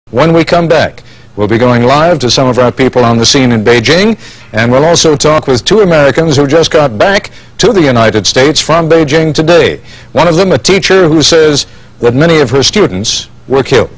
When we come back, we'll be going live to some of our people on the scene in Beijing, and we'll also talk with two Americans who just got back to the United States from Beijing today. One of them, a teacher who says that many of her students were killed.